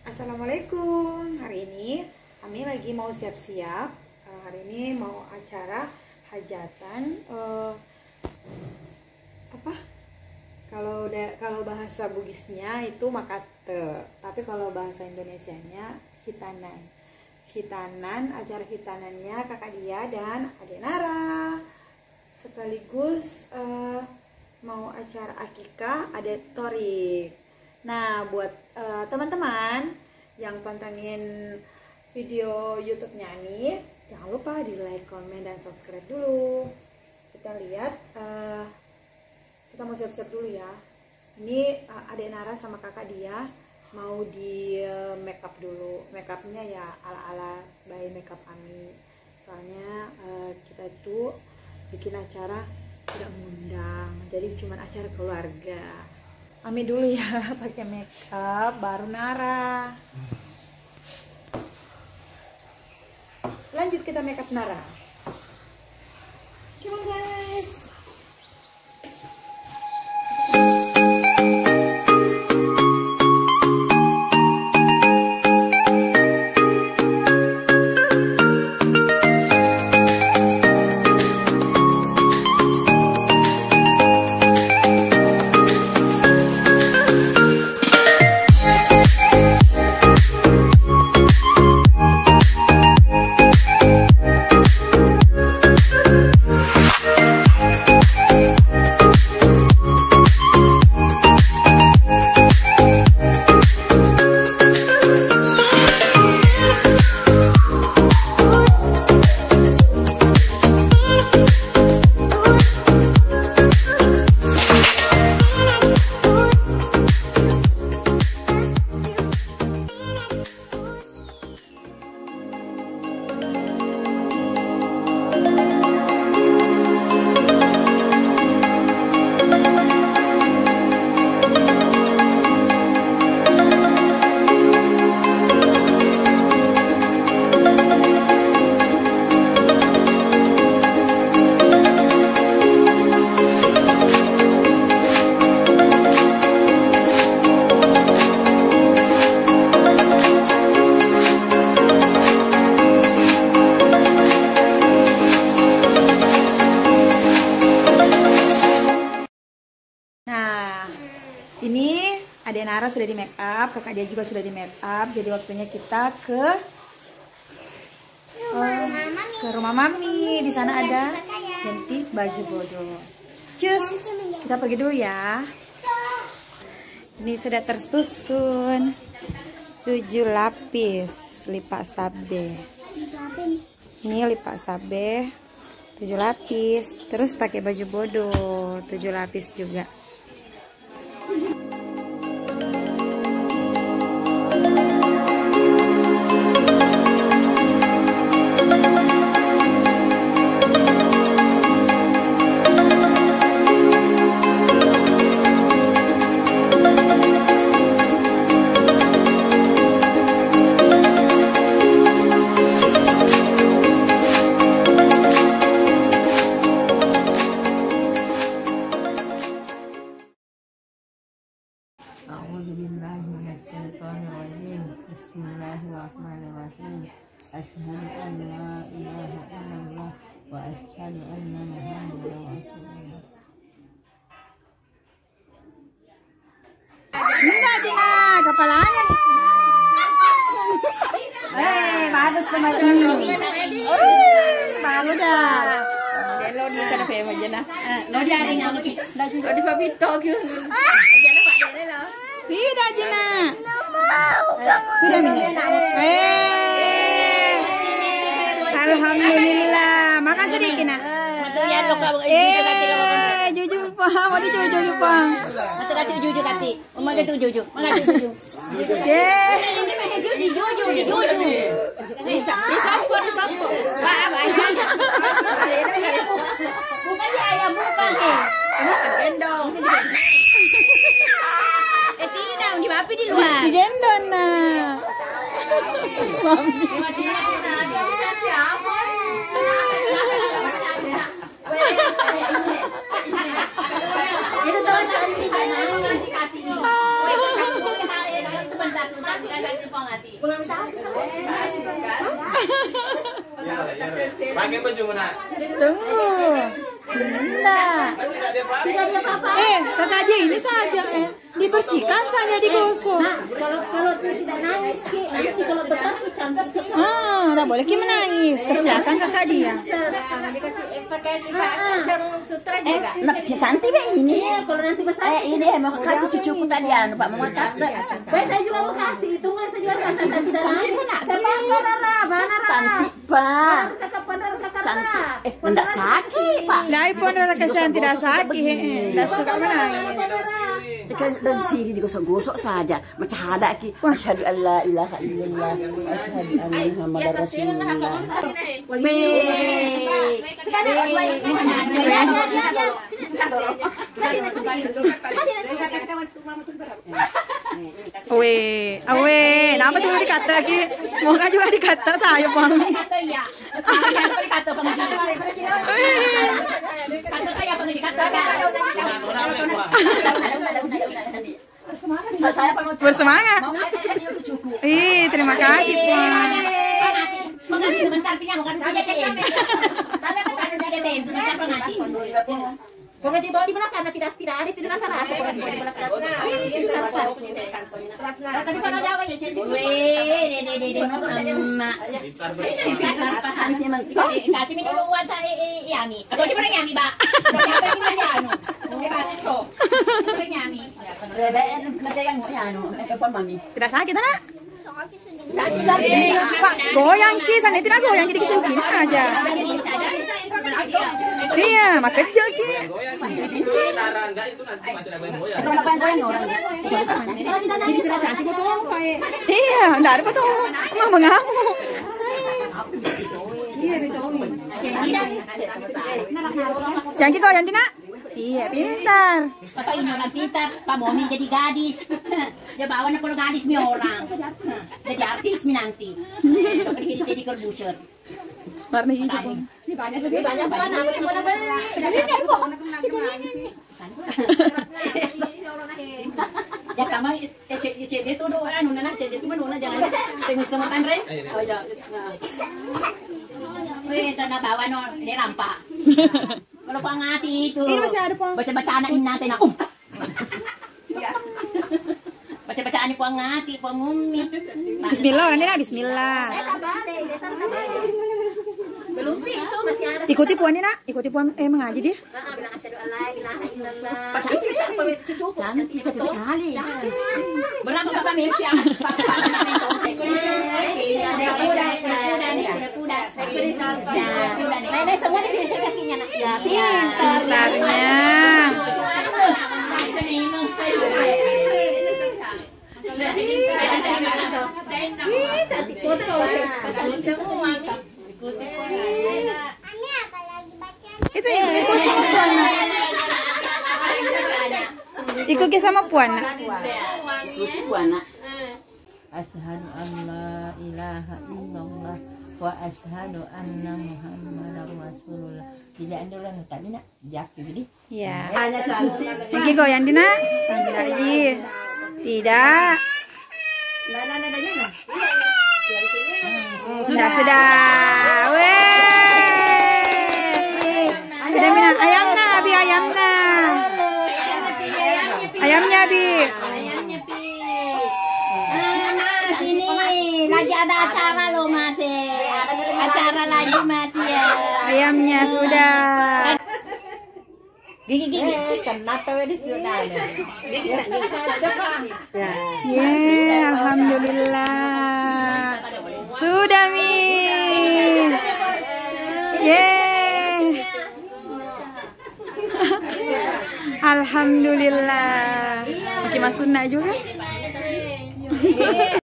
Assalamualaikum. Hari ini kami lagi mau siap-siap. Hari ini mau acara hajatan. Kalau bahasa Bugisnya itu makate, tapi kalau bahasa Indonesianya hitanan. Acara hitanannya kakak Dia dan Adek Nara. Sekaligus mau acara akikah Adek Torik. Nah, buat teman-teman yang pantengin video YouTube-nya nih, jangan lupa di like, komen, dan subscribe dulu. Kita lihat, kita mau siap-siap dulu ya. Ini Adek Nara sama kakak Dia mau di make up dulu. Make upnya ya ala-ala by Makeup Ami. Soalnya kita itu bikin acara tidak mengundang, jadi cuma acara keluarga. Ami dulu ya pakai makeup, baru Nara. Lanjut kita makeup Nara. Come on guys. Ini Adek Nara sudah di make up, kakak Dia juga sudah di make up. Jadi waktunya kita ke rumah mami. Di sana ada ganti baju bodoh. Cus, kita pergi dulu ya. Ini sudah tersusun 7 lapis lipat sabe. Ini lipat sabe 7 lapis. Terus pakai baju bodoh 7 lapis juga. Bismillahirrahmanirrahim. Asyhadu an la ilaha illallah wa asyhadu anna Muhammadar Rasulullah. Enggak, Cina, kepalanya. Bagus kemarin. Bagus dah. Lo di kana pe ma jana. Lo di ada yang Lo di papito gitu. Jana Pak Dede lo. Tidak, Cina. Sudah minum. Alhamdulillah. Makan sedikit nak. Jujur pak, mau dijujur pak. Mata kati jujur kati. Umma kati jujur. Makan jujur. Ini mah jujur. Disampo. Banyak. Bukan dia ayam bukan nih. Ini gendong. Tidak, di api di luar. Digendong nak. Mami. Itu soal cantik. Nanti kasih. Pakai baju mana? Tunggu. Tidak. Tidak ada apa-apa. Kakak dia ini saja dibersihkan saja digosok. Kalau tidak nangis, nanti kalau besar cantik sekali. Tidak boleh menangis. Kesiakan kakak dia. Dikasih pakai sarung sutra juga. Cantik be ini. Kalau nanti besar. Ini mau kasih cucuku tadi Pak mau kasih. Saya juga mau kasih. Hitungan saya juga kasih. Cantik pun nak. Cantik Pak. Cantik. Tidak sakit Pak. Lai pun orang kesian tidak sakit. Tidak suka menangis. Dari sini digosok-gosok saja. Macam ada ki. Asyhadu an la ilaha illallah. Asyhadu anna Muhammadar Rasulullah. Awe, nama juga dikata lagi. Mau kan juga dikata saya bang. Bersemangat. Terima kasih Puan. Sebentar punya bukan saja TM. Tapi bukan saja TM sebentar pengantin. Pengantin bawa di belakang tidak ada tidak rasa di belakang. Tadi kan ada apa ya jadi. Kasih minum uang saya Yami. Atau di mana Yami, Pak? Siapa di mana Yano? Yami. Tidak sakit nak? Pak, goyang kisan, tidak goyang jadi kisah saja. Iya, mak kecil ki. Itu enggak itu nanti macam apa yang goyang. Jadi tidak cantik betul Pak. Iya, enggak ada betul. Mama mengamuk. Iya, betul. Yang kita goyang Tina? Iya, pintar. Bapak ini orang pintar, Pak Momi jadi gadis. Dia bawa nak kalau gadis mi orang. Jadi artis mi nanti. Bapak jadi korbuser. Warna hijau. Ini banyak mana? Mana beli? Ya kamu cek itu doa anu nana cek itu mana jangan tengis sama Andre. Oh ya. Weh, tanah bawa no dia rampak. Kalau pangati itu. Ini masih ada Pang. Baca-baca anak ini nanti nak. Baca-baca anak pangati, pangumi. Bismillah, nanti nak Bismillah. Belum itu masih ada. Ikuti Puan ini nak, ikuti Puan mengaji dia. Bilang asyhadu an la ilaha illallah. Cantik sekali. Berapa Bapak Mesya? Nenek semua di sini kakinya nak. Ya, Pintarnya. Cantik foto loh. Itu ikut sama Puan. Ikut sama Puan. Asyhadu an la ilaha illallah wa asyhadu anna Muhammadar Rasulullah. Tidak ada orang tadi nak jaki jadi. Ya. Hanya cantik. Lagi goyang Dina. Sambil lagi. Tidak. Sudah. Weh. Sudah minang ayamnya, Abi ayamnya. Ayamnya, Abi. Sini lagi ada acara loh masih. Acara lagi masih ya. Ayamnya sudah. Gigi. Kenapa di sana? Ya, alhamdulillah. Sudah Mi. Alhamdulillah. Pakai mas sunnah juga.